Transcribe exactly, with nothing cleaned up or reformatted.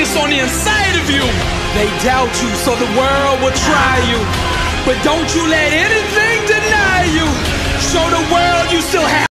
place on the inside of you. They doubt you, so the world will try you. But don't you let anything deny you. Show the world you still have